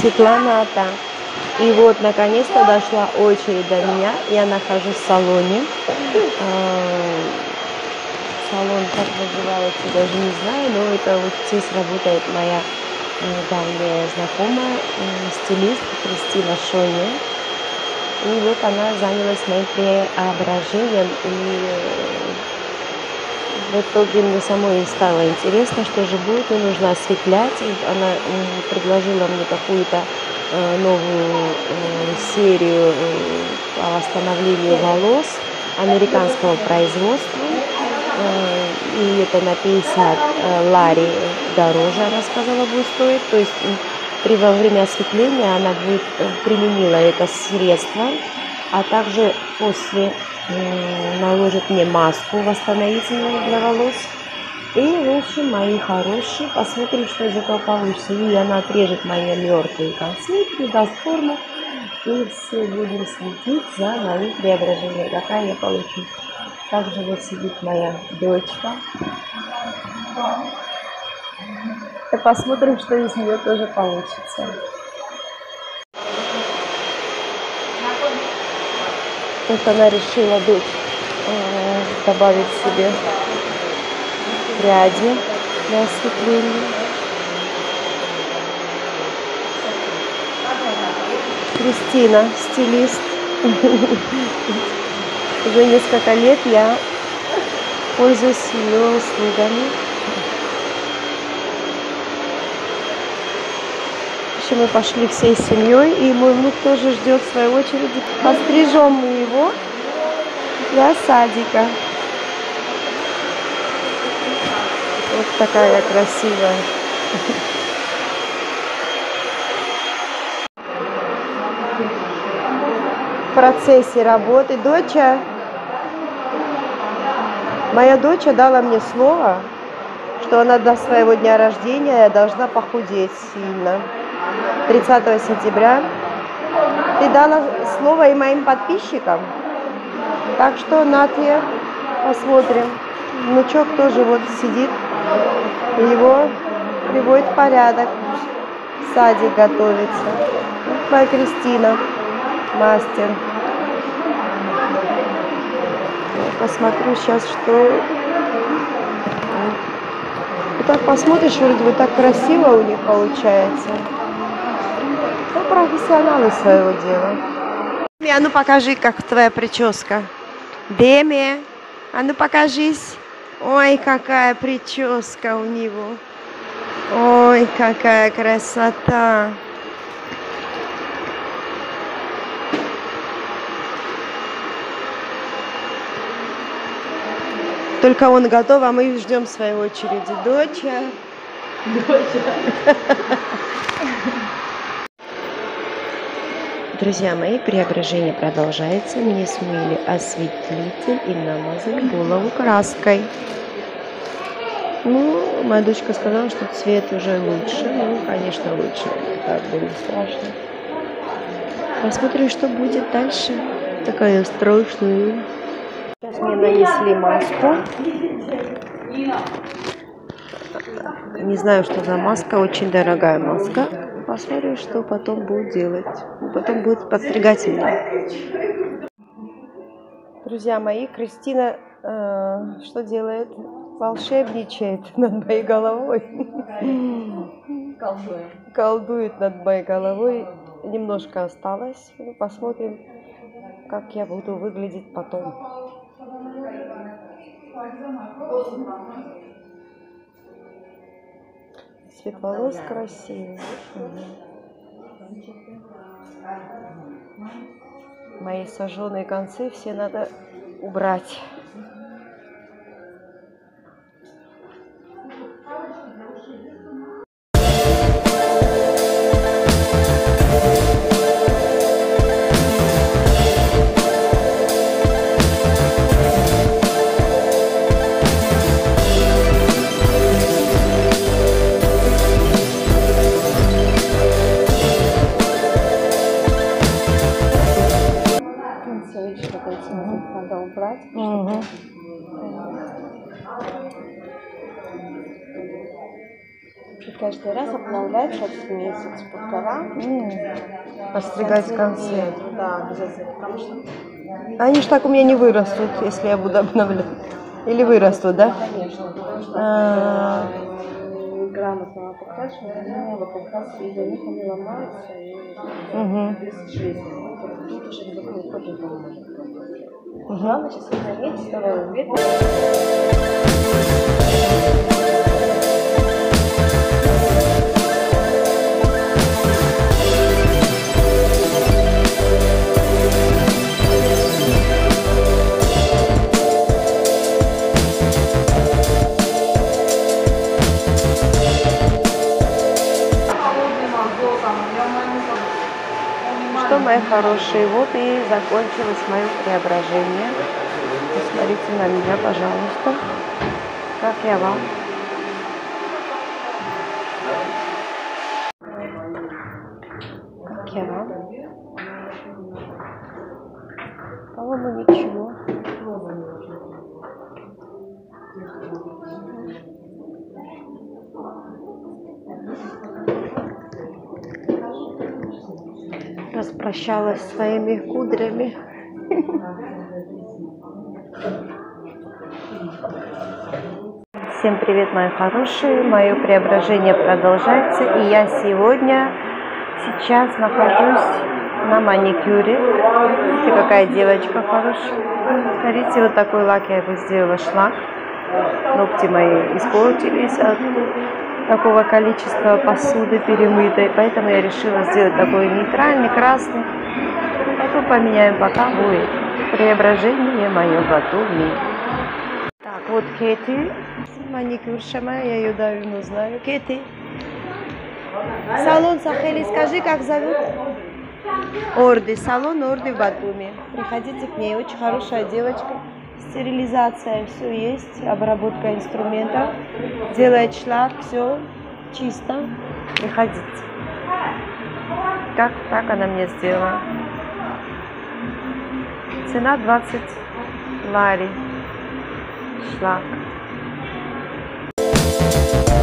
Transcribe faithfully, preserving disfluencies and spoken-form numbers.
Светлана-та. И вот, наконец-то дошла очередь до меня. Я нахожусь в салоне. Салон, как называется, даже не знаю, но это вот здесь работает моя давняя знакомая, стилист Кристина Шоне. И вот она занялась моим преображением. И в итоге мне самой стало интересно, что же будет, мне нужно осветлять. И она предложила мне какую-то новую серию по восстановлению волос американского производства. И это на пятьдесят лари дороже, она сказала, будет стоить. То есть при во время осветления она будет применила это средство, а также после наложит мне маску восстановительную для волос. И, в общем, мои хорошие, посмотрим, что из этого получится. И она отрежет мои мертвые концы, придаст форму. И все будем следить за моим преображением, какая я получу. Также вот сидит моя дочка. И посмотрим, что из нее тоже получится. Вот она решила, дочь, добавить себе пряди для осветления. Кристина, стилист. Уже несколько лет я пользуюсь ее услугами. Еще мы пошли всей семьей, и мой внук тоже ждет в своей очереди. Пострижем мы его для садика. Вот такая красивая. В процессе работы. Доча, моя дочь дала мне слово, что она до своего дня рождения должна похудеть сильно. тридцатого сентября. Ты дала слово и моим подписчикам. Так что на тебе посмотрим. Внучок тоже вот сидит. Его приводит в порядок. Садик готовится. Вот моя Кристина. Мастер. Посмотрю сейчас, что... И так посмотришь, вроде бы так красиво у них получается. Ну, профессионалы своего дела. А ну покажи, как твоя прическа. Деми, а ну покажись. Ой, какая прическа у него. Ой, какая красота. Только он готов, а мы ждем своей очереди. Доча. Доча. Друзья мои, преображение продолжается. Мне смыли осветлитель и намазали голову краской. Ну, моя дочка сказала, что цвет уже лучше. Ну, конечно, лучше. Так было страшно. Посмотрим, что будет дальше. Такая страшная. Сейчас мне нанесли маску. Не знаю, что за маска. Очень дорогая маска. Посмотрим, что потом будет делать. Потом будет подстригать меня. Друзья мои, Кристина э, что делает? Волшебничает над моей головой. Колдует. Колдует над моей головой. Немножко осталось. Посмотрим, как я буду выглядеть потом. Цвет волос красивый. Мои сожженные концы все надо убрать. Надо убрать. Угу. каждый раз обновлять этот месяц полтора. Постригать в конце. Нет, да, обязательно, потому что... Они ж так у меня не вырастут, если я буду обновлять. Или вырастут, да? Конечно, потому что А, грамотного покрашивания, покрасить из-за них они ломаются и Мгм. без жизни. Тут уже никакой тоже не может. Главное сейчас заметить, второй вид. Что, мои хорошие, вот и закончилось мое преображение. Посмотрите на меня, пожалуйста. Как я вам? Как я вам? По-моему, ничего. Распрощалась с своими кудрями. Всем привет, мои хорошие. Мое преображение продолжается. И я сегодня, сейчас нахожусь на маникюре. Смотрите, какая девочка хорошая. Смотрите, вот такой лак я его сделала, шлак. Ногти мои испортились от такого количества посуды перемытой, поэтому я решила сделать такой нейтральный, красный. Потом поменяем, пока будет преображение мое готово. Так, вот Кэти, маникюрша моя, я ее давно знаю. Кэти, салон Сахели, скажи, как зовут? Орды, салон Орды в Батуми. Приходите к ней, очень хорошая девочка. Стерилизация, все есть, обработка инструментов, делает шлак, все чисто. Приходите. Как так она мне сделала. Цена двадцать лари. Шлак.